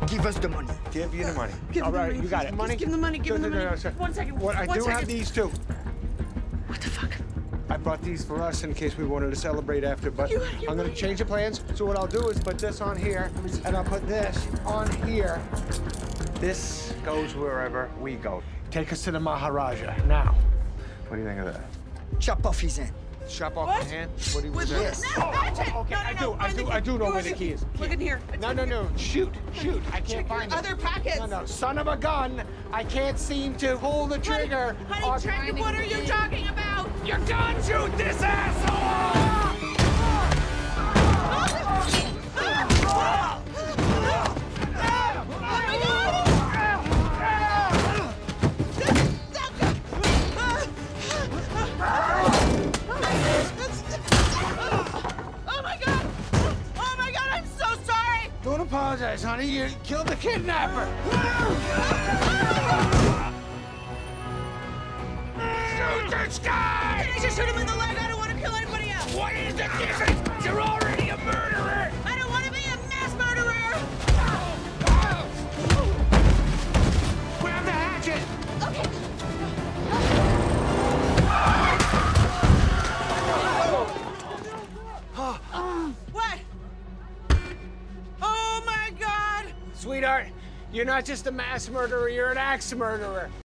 Give us the money. Give you the money. Give All him the right, money, you got please. it. Money? Just give him the money, give him the money. No, sir. 1 second. What, I One do have second. these too. What the fuck? I brought these for us in case we wanted to celebrate after, but You had your I'm gonna money. change the plans. So what I'll do is put this on here, and I'll put this on here. This goes wherever we go. Take us to the Maharaja. Now, what do you think of that? Chop off his hand. Chop off What? my hand? What do you With do? Yes. No, hatchet! Okay, No, no, no. I do know where the key is. Look in here. It's No, in no, here. no. Shoot. I can't Check find your it. other packets. No, no. Son of a gun. I can't seem to pull the trigger. Honey, Trent, what are you talking about? You can't shoot this asshole! Don't apologize, honey. You killed the kidnapper. Shoot this guy! Can I just shoot him in the leg? I don't want to kill anybody else. What is the difference? You're already a murderer. I don't want to be a mass murderer. Grab the hatchet. Okay. What? Oh my God! Sweetheart, you're not just a mass murderer, you're an axe murderer.